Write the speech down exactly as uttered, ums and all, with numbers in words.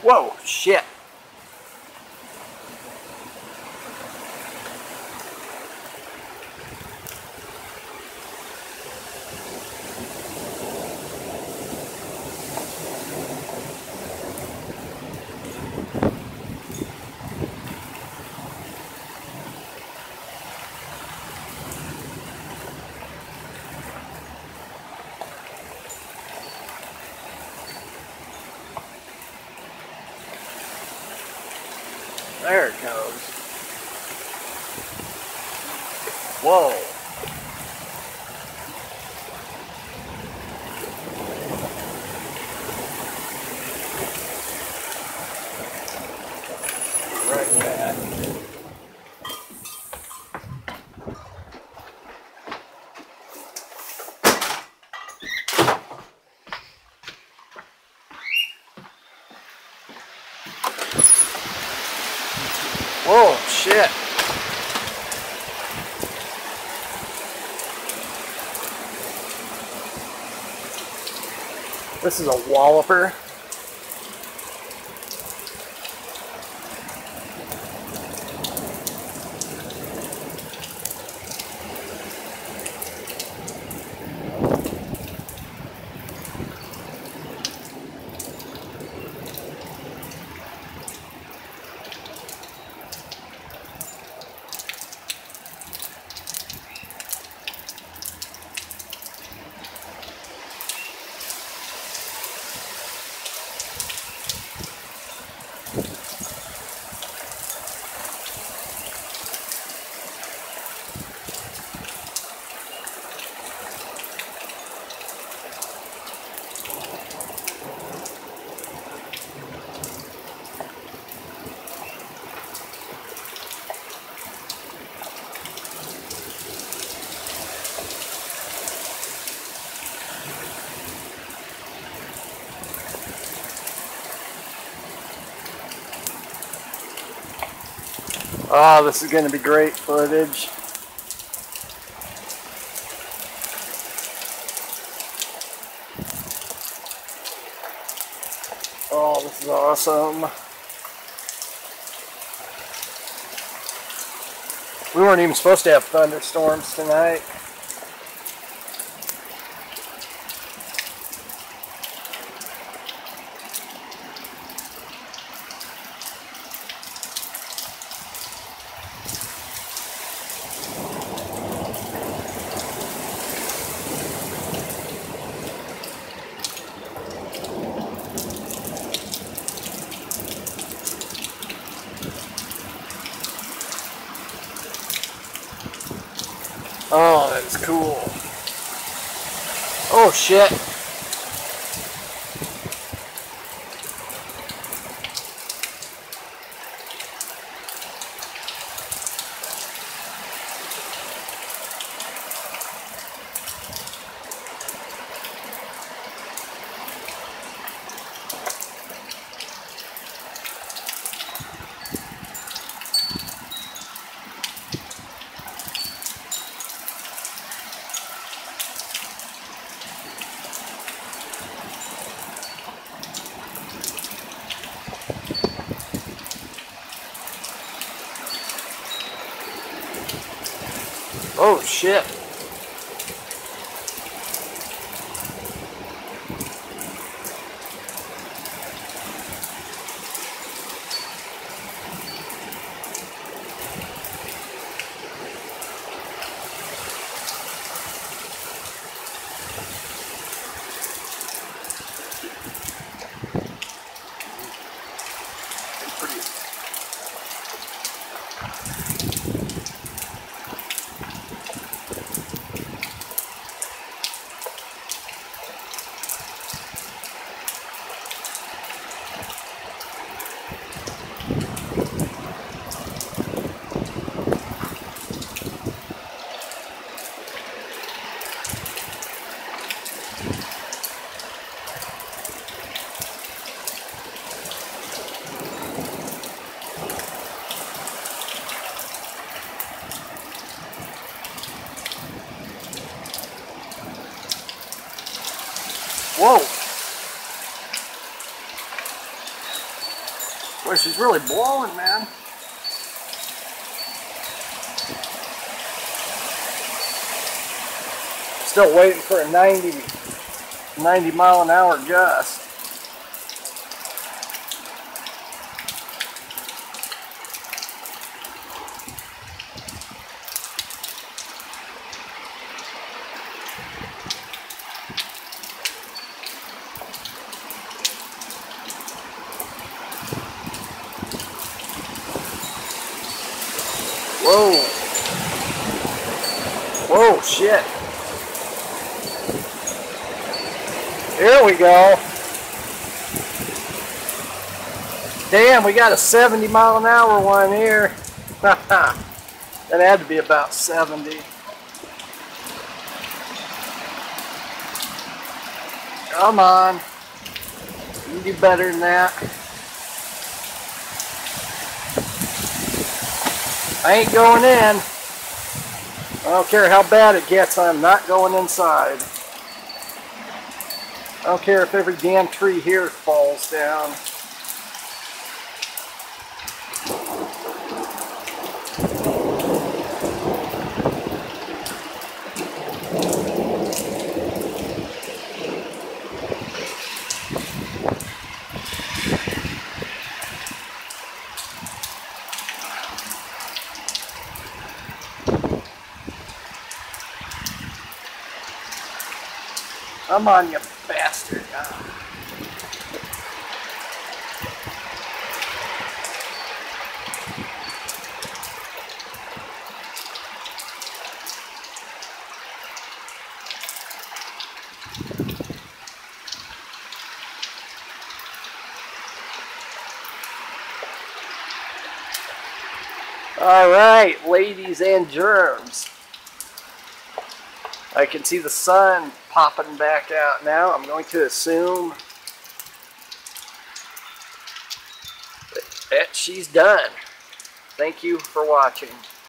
Whoa, shit. There it goes. Whoa. Right back. Whoa, shit. This is a walloper. Oh, this is going to be great footage. Oh, this is awesome. We weren't even supposed to have thunderstorms tonight. Oh, that's cool. Oh, shit. Oh, shit. Whoa! Boy, she's really blowing, man. Still waiting for a ninety, ninety mile an hour gust. Whoa. Whoa, shit. Here we go. Damn, we got a seventy mile an hour one here. That had to be about seventy. Come on. You can do better than that. I ain't going in. I don't care how bad it gets, I'm not going inside. I don't care if every damn tree here falls down. Come on, you bastard. Ah. All right, ladies and germs. I can see the sun popping back out now. I'm going to assume that she's done. Thank you for watching.